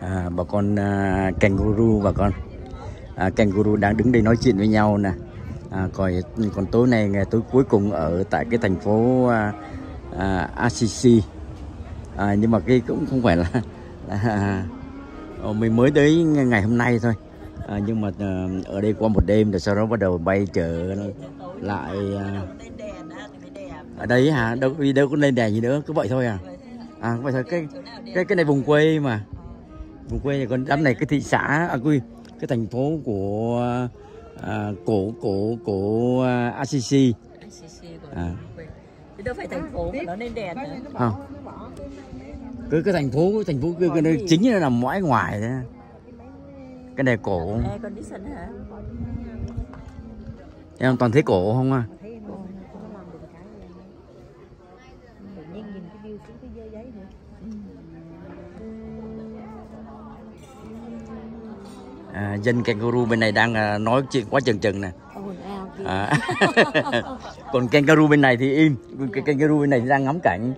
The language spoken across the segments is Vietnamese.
Bà con kangaroo, bà con kangaroo đang đứng đây nói chuyện với nhau nè. Còn tối nay ngày tối cuối cùng ở tại cái thành phố Assisi, nhưng mà cái cũng không phải là mình mới tới ngày hôm nay thôi, nhưng mà ở đây qua một đêm rồi sau đó bắt đầu bay trở lại ở đây hả? Đâu có lên đèn gì nữa, cứ vậy thôi vậy thôi. Cái này vùng quê mà, vùng quê này. Còn đám này cái thị xã cái thành phố của cổ Assisi. Chứ đâu phải thành phố mà nó lên đèn nữa. Không, cái thành phố cái nơi chính nó nằm mãi ngoài đấy. Cái này cổ. Condition hả? Em toàn thấy cổ không à? Dân kangaroo bên này đang nói chuyện quá chừng nè. Còn kangaroo bên này thì im. Kangaroo bên này thì đang ngắm cảnh.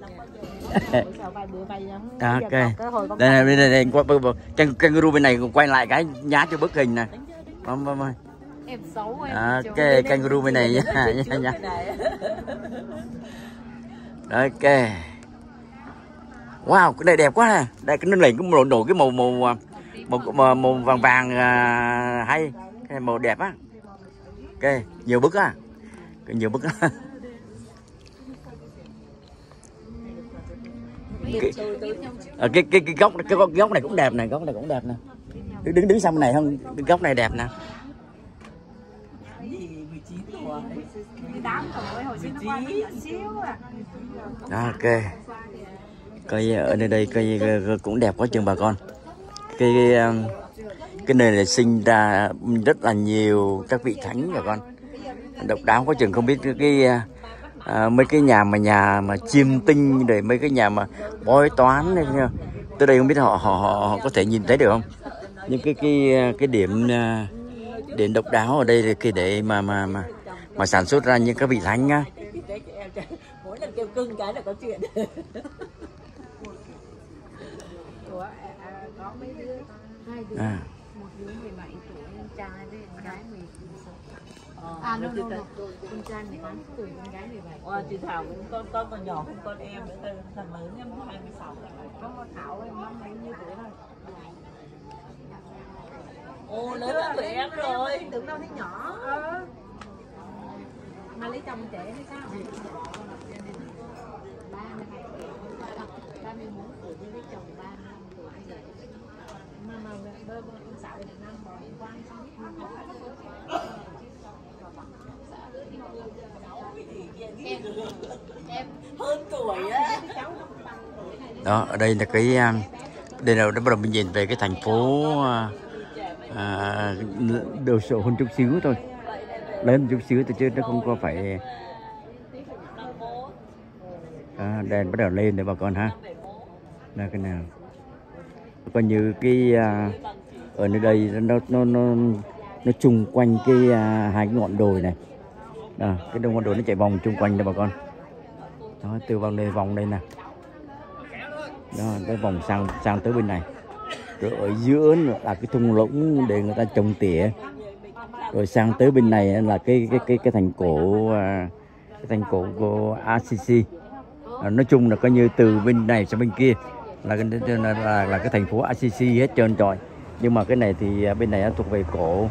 Ok. Đây. Kangaroo bên này quay lại cái nhá cho bức hình nè. Em xấu em. Ok, kangaroo bên này nha. Ok. Wow, cái này đẹp quá nè. Đây cái nó lên cái nổi cái màu vàng vàng, hay cái màu đẹp á. Ok, nhiều bức á. Nhiều bức á. Cái góc này cũng đẹp này, góc này cũng đẹp nè. Đứng sang bên này không? Cái góc này đẹp nè. Ok. Coi ở nơi đây coi cũng đẹp quá chừng bà con. Cái nơi này sinh ra rất là nhiều các vị thánh bà con. Độc đáo quá chừng, không biết mấy cái nhà mà chiêm tinh rồi mấy cái nhà mà bói toán này, tới đây không biết họ có thể nhìn thấy được không? Nhưng cái điểm độc đáo ở đây là khi để mà sản xuất ra những các vị thánh á. Mỗi lần kêu cưng cái là có chuyện. Có mấy đứa, hai đứa, một đứa 17 tuổi, con trai với con gái 16. Con trai 18 tuổi, con gái 17. Chị Thảo con còn nhỏ hơn con em nữa, thằng lớn em 26. Có một Thảo em năm mấy nhiêu tuổi rồi. Ồ, lớn hơn tuổi em rồi. Tưởng đâu thấy nhỏ. Mà lấy chồng trẻ hay sao? 31 tuổi lấy chồng 35 tuổi bây giờ. Mà con xã về Nam bỏ liên quan xong. Em hơn tuổi á. Đó, ở đây là đây là bắt đầu mình nhìn về cái thành phố đồ sộ hơn chút xíu thôi, lớn một chút xíu thôi chứ nó không có phải. Đèn bắt đầu lên để bà con ha. Là cái nào coi như ở nơi đây nó chung quanh hai cái ngọn đồi này. Cái ngọn đồi nó chạy vòng chung quanh đây bà con. Đó, từ vòng đây nè. Đó, cái vòng sang tới bên này. Rồi ở giữa là cái thung lũng để người ta trồng tỉa. Rồi sang tới bên này là cái thành cổ, cái thành cổ của Assisi. Nói chung là coi như từ bên này sang bên kia là cái thành phố Assisi hết trơn trọi. Nhưng mà cái này thì bên này nó thuộc về cổ.